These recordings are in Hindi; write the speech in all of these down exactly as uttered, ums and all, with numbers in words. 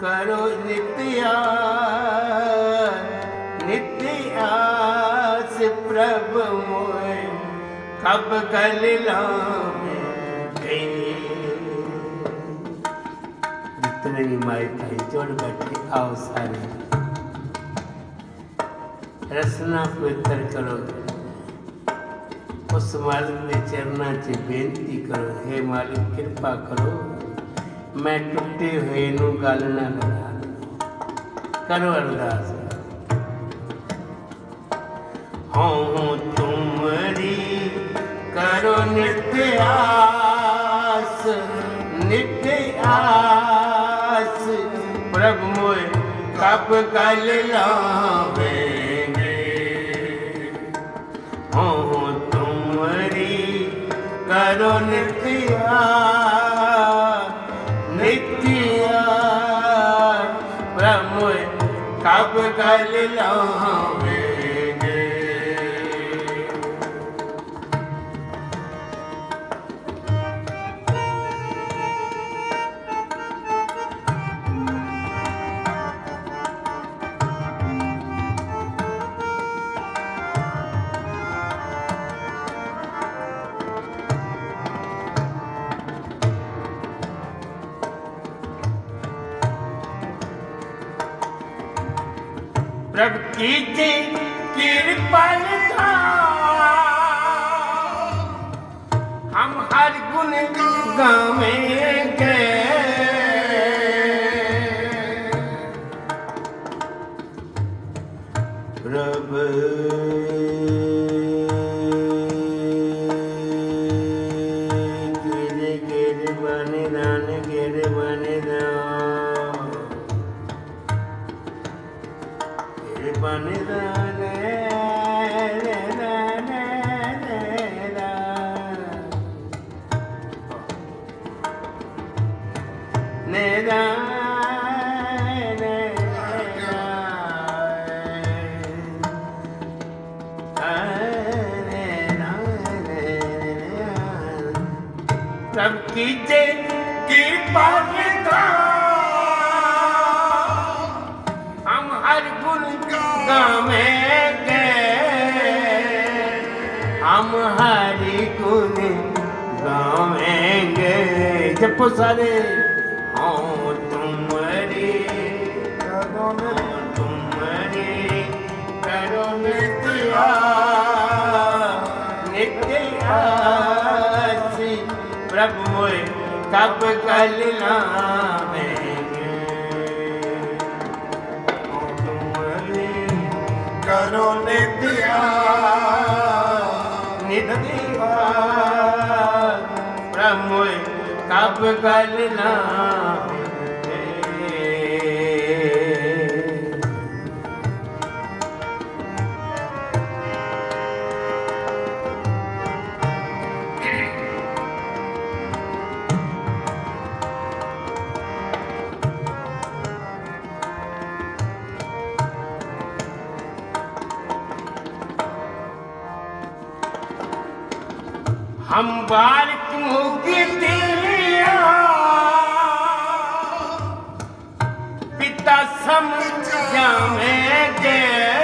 करो नित्या नित्यास प्रभु मोय कब गल लावे जितने भी माई भाई जोड़ बैठे आओ सारे रसना पवित्र करो उस मालिक के चरणा च बेनती करो हे मालिक कृपा करो मैं टुटे हुए नू गल ना लगा करो अरदास हूँ तुमरी करो नित्य आस नित्य आस प्रभु मोय कब गल लावेंगे हूँ तुमरी करो नित्य नित्य प्रभु मोय कब गल लावेंगे प्रभु कीजे कृपालता हम हर गुण गावेंगे प्रभु गिरे गिरे बने दान गिरे बने दान बने दाने प्रभु कीजे कृपा हम हर गुण गावेंगे हम हरि गुण गावेंगे जपो सारे हाँ तुम्हारी करो तुम्हारी करो नित्या नित्या प्रभु मोय कब गल लावेंगे करो नित्या नित्या प्रभु मोय कब गल लावेंगे हम बालक मुक्ति पिता समझावेंगे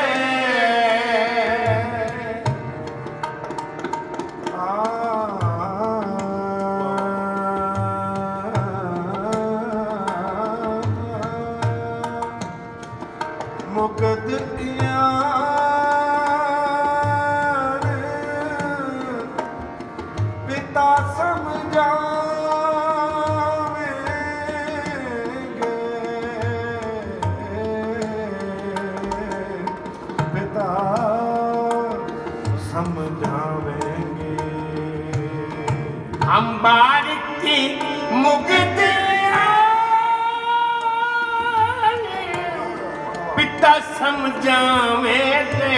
मुकद पिता समझावेंगे पिता समझावेंगे हम बारिक की मुक्ति पिता समझावेंगे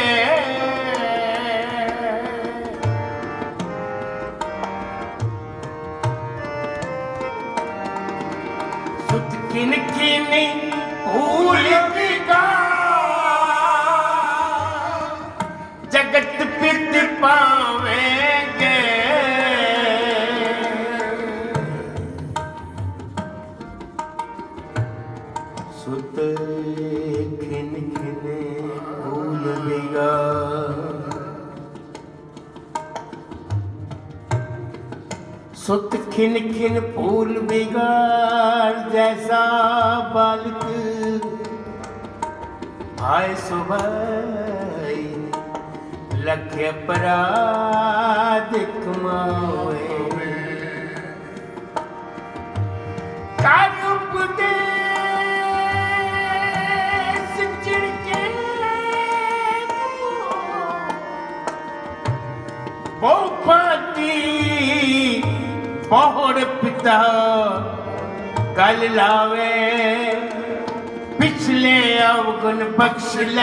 किन किन भूल विदा जगत पित पावेंगे सुत खिन खिन फूल बिगाड़, सुत खिन खिन फूल बिगाड़, जैसा बालक भाई सुबह लख अपराध कमाए। बहुड़ पिता गल लावे, पिछले अवगुण बख्श ले।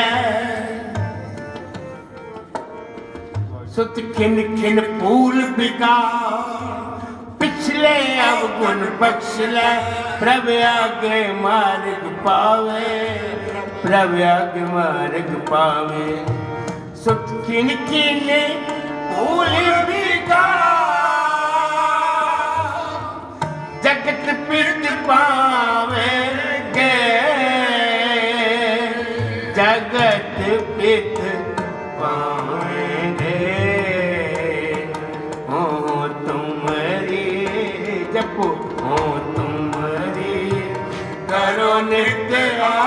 सुत खिन खिन फूल बिगाड़, पिछले अवगुण बख्श ले। प्रभु आगे मार्ग पावे, प्रभु आगे मार्ग पावे। सुत खिन खिन फूल बिगाड़, जगत पित पावेंगे, जगत पित पावेंगे। हो तुम्हारी जपो, हो तुम्हारी करो नित्य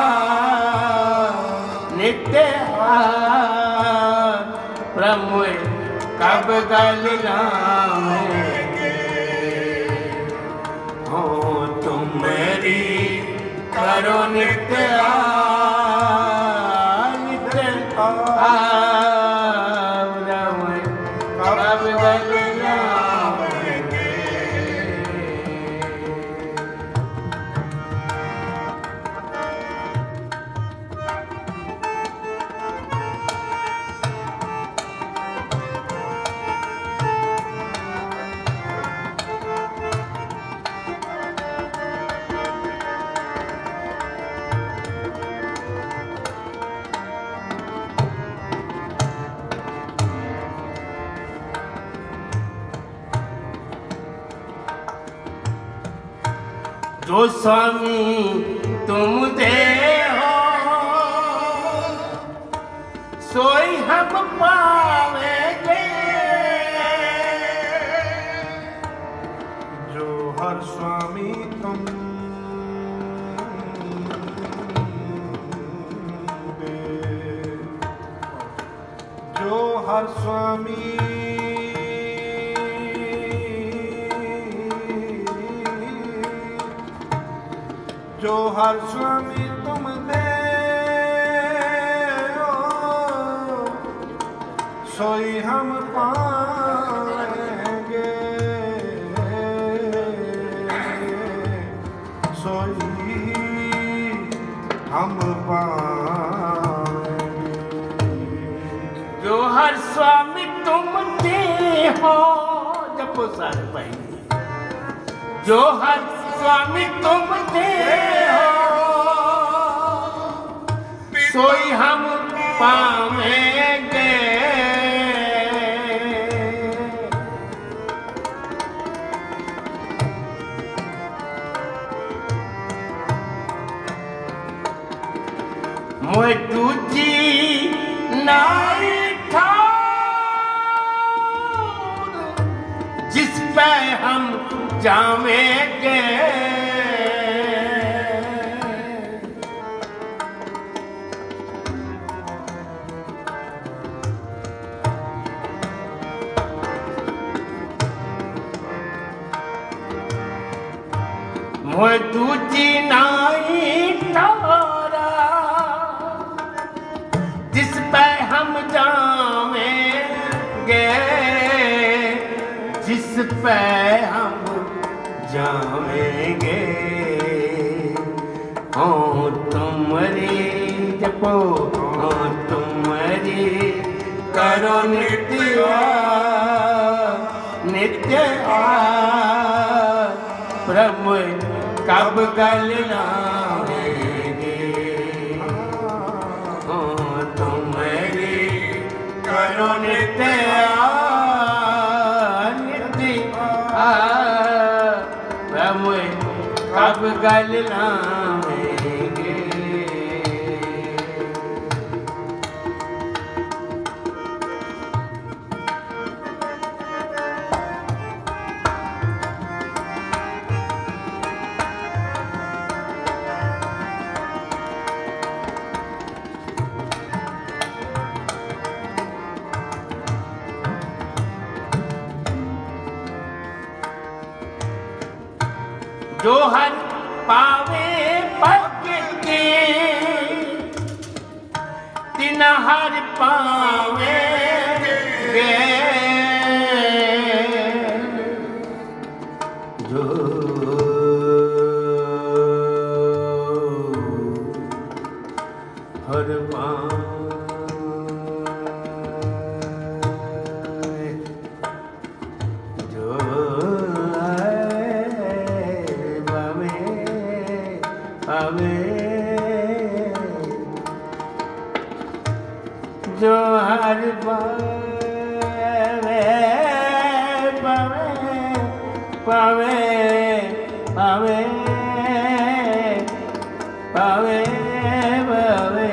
नित्य प्रभु कब गल लावेंगे। हो तुम्हारी करो नित्य नित्य कब गल लावेंगे। जो स्वामी तुम दे हो, सोई हम पावेंगे। जो हर स्वामी तुम दे, जो हर स्वामी जो हर स्वामी तुम दे हो, सोई हम पाएंगे, सोई हम पाएंगे। जो हर स्वामी तुम दे हो, जपो सारे भाई। जो हर स्वामी तुम दे हो, सोई हम पावेंगे। मोए दूजी नाई ठाऊर, जिस पे हम जावेंगे। मोए दूजी नाई ठारा, जिस पे हम जावेंगे, जिस पे हम जावेंगे। हो तुम्हारी जपो, हो तुम्हारी करो नित्य नित्य प्रभु कब गल लावेंगे। हो तुम्हारी करो नित्य प्रभु कब गल लावेंगे। पावे भगति तिन हर पावे गे जो हर पावे जो पावे पावे जो हर पावे पावे पावे पावे पावे पावे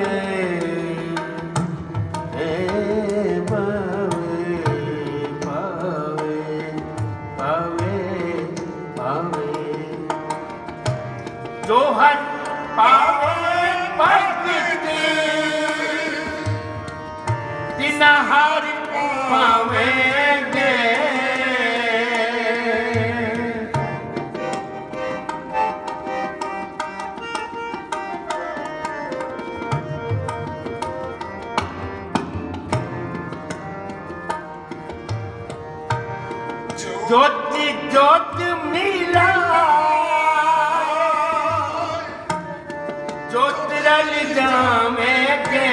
हे पावे पावे पावे पावे जो हर पावे भगति तिन हर पावेंगे ज्योति ज्योत मिला ज्योत रल जावेंगे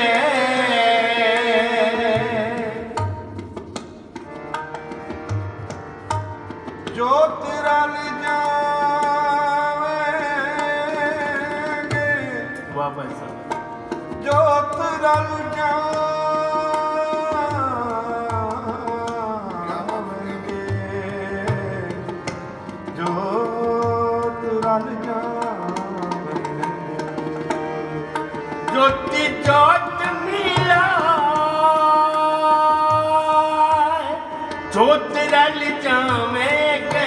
ज्योत रल जावेंगे वापस ज्योत रल ज्योति ज्योत मिला ज्योत रल जावेंगे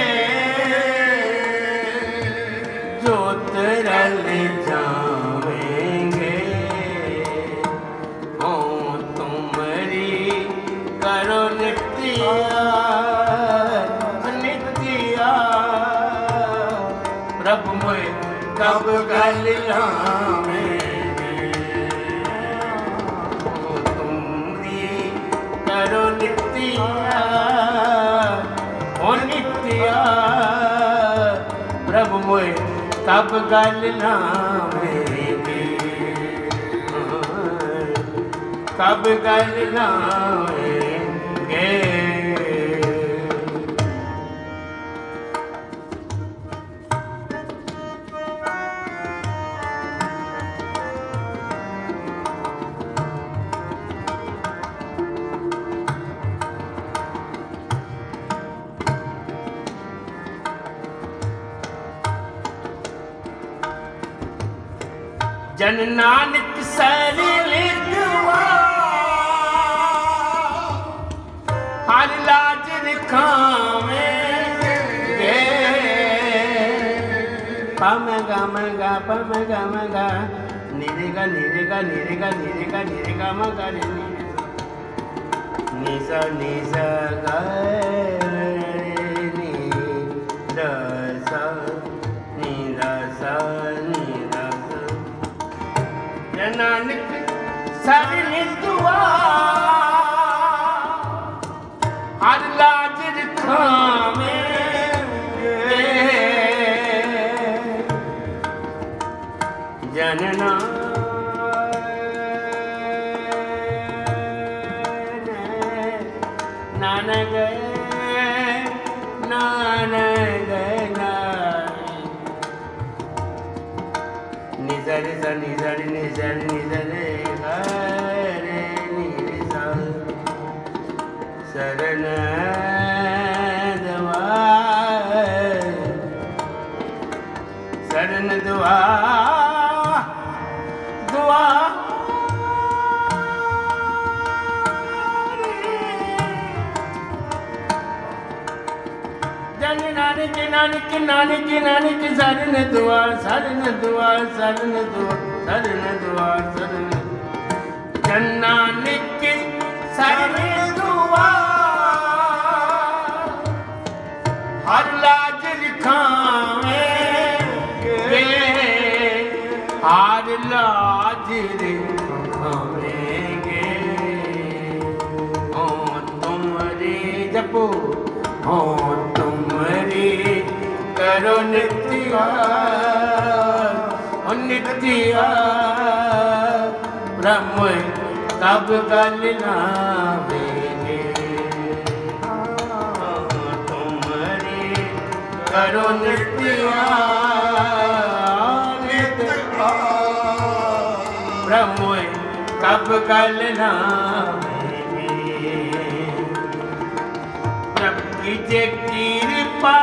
ज्योत रल जावेंगे हो तुम्हारी करो नित्या नित्या प्रभु मोए कब गल लावे करो नित्या ओ नित्या प्रभु मोए कब गल लावेंगे कब गल लावेंगे जन नानक सरल दुआ हर लाज रखावेंगे पमगा मगा पमगा मगा निरेगा निरेगा निरेगा निरेगा निरेगा मगा रे निसा निसा गा नी रसा नी रसा नी नानक सरल दुआ हर लाज रखावेंगे जनना नानक नानक निजर सा निजर निजर निजर रे निसा शरण दवा शरण दुआ दुआ जन नानक नानक नानक नानक शरण दुआ शरण दुआ शरण दुआ शरण दुआ शरण जन नानक शरण दुआ हर लाज रखावेंगे हार लाज रे खावेंगे। हो तुमरे जपो हो तुमरे करो नित्या नित्या ब्रह्म कब गल नावेंगे। तुमरे करो नित्या नित्या ब्रह्म कब गल नावेंगे। प्रभु की जय कृपा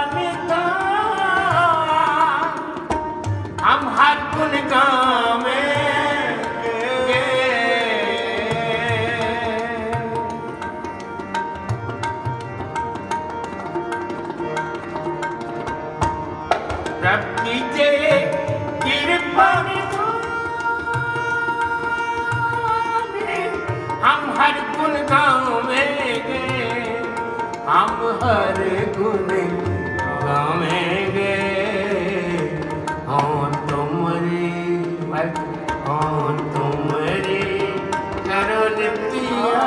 हम हर गुण गावेंगे। प्रभु की जय कृपा हम हर गुण गावेंगे। हम हर गुण गावेंगे। हो तुमरे हो तुमरे करो नित्या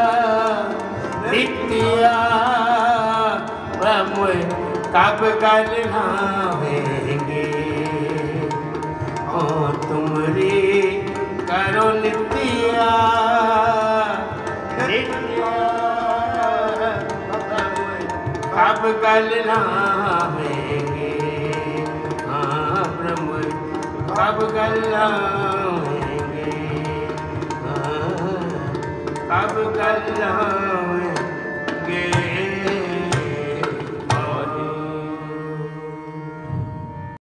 नित्या ब्रह्म कब गल नावेंगे। हो तुमरे करो नित्या नित्या कब गल नावेंगे। कब गल नावेंगे। कब गल नावेंगे।